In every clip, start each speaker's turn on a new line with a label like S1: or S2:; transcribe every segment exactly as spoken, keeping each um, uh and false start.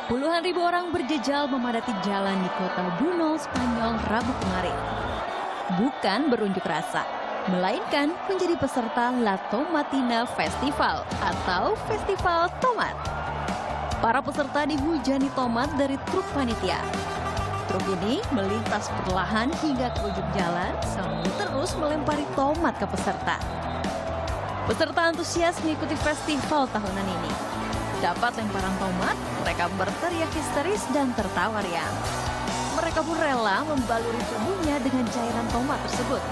S1: Puluhan ribu orang berjejal memadati jalan di kota Bunol, Spanyol, Rabu kemarin. Bukan berunjuk rasa, melainkan menjadi peserta La Tomatina Festival atau Festival Tomat. Para peserta dihujani tomat dari truk panitia. Truk ini melintas perlahan hingga ke ujung jalan sambil terus melempari tomat ke peserta. Peserta antusias mengikuti festival tahunan ini. Dapat lemparan tomat, mereka berteriak histeris dan tertawa riang. Mereka pun rela membaluri tubuhnya dengan cairan tomat tersebut.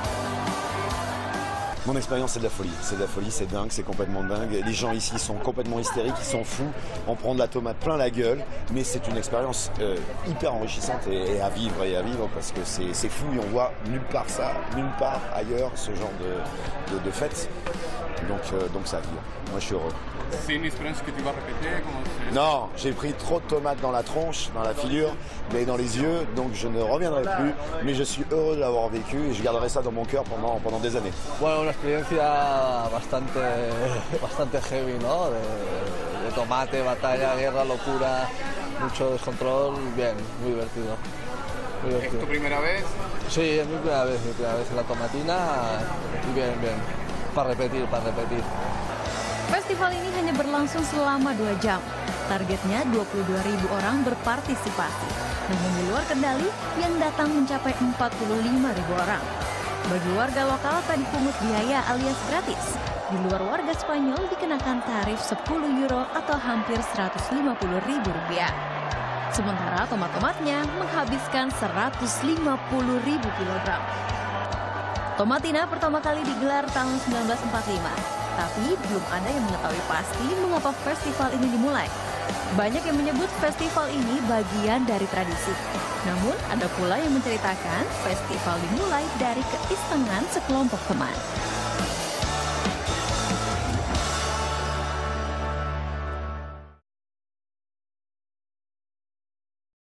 S2: Mon expérience, c'est de la folie. C'est de la folie, c'est dingue, c'est complètement dingue. Les gens ici sont complètement hystériques, ils sont fous. On prend de la tomate plein la gueule, mais c'est une expérience euh, hyper enrichissante et, et à vivre et à vivre parce que c'est fou et on voit nulle part ça, nulle part ailleurs ce genre de, de, de fête. Donc, euh, donc ça vivre. Moi, je suis heureux.
S3: C'est une expérience que tu vas répéter?
S2: Non, j'ai pris trop de tomates dans la tronche, dans la figure, mais dans les yeux, donc je ne reviendrai plus. Mais je suis heureux de l'avoir vécu et je garderai ça dans mon cœur pendant, pendant des années.
S4: Bueno, una experiencia bastante, bastante heavy, ¿no? De, de tomate, batalla, guerra, locura, mucho descontrol, bien, muy divertido. Muy divertido.
S3: ¿Es tu primera vez?
S4: Sí, es mi primera vez, mi primera vez en la tomatina y bien, bien. Para repetir, para repetir.
S1: Festival ini hanya berlangsung selama dua jam. Targetnya dua puluh dua ribu orang berpartisipasi. Namun di luar kendali yang datang mencapai empat puluh lima ribu orang. Bagi warga lokal tak dipungut biaya alias gratis. Di luar warga Spanyol dikenakan tarif sepuluh euro atau hampir seratus lima puluh ribu rupiah. Sementara tomat-tomatnya menghabiskan seratus lima puluh ribu kilogram. Tomatina pertama kali digelar tahun seribu sembilan ratus empat puluh lima, tapi belum ada yang mengetahui pasti mengapa festival ini dimulai. Banyak yang menyebut festival ini bagian dari tradisi. Namun ada pula yang menceritakan festival dimulai dari keisengan sekelompok teman.